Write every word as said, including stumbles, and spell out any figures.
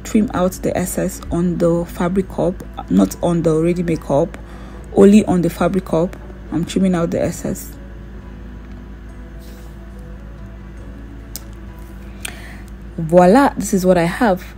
trim out the excess on the fabric cup, not on the ready-made cup, only on the fabric cup. I'm trimming out the excess. Voila, this is what I have.